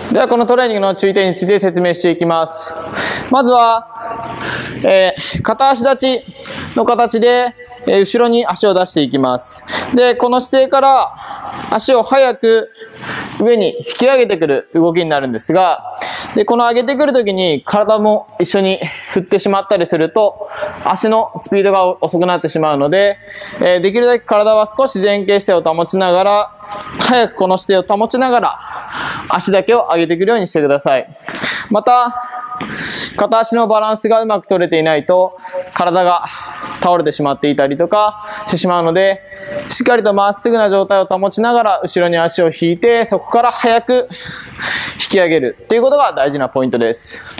ではこのトレーニングの注意点について説明していきます。まずは、片足立ちの形で、後ろに足を出していきます。で、この姿勢から足を早く上に引き上げてくる動きになるんですが、で、この上げてくるときに体も一緒に振ってしまったりすると、足のスピードが遅くなってしまうので、できるだけ体は少し前傾姿勢を保ちながら、早くこの姿勢を保ちながら、足だけを上げてくるようにしてください。また、片足のバランスがうまく取れていないと、体が倒れてしまっていたりとかしてしまうので、しっかりとまっすぐな状態を保ちながら、後ろに足を引いて、そこから早く引き上げるっていうことが大事なポイントです。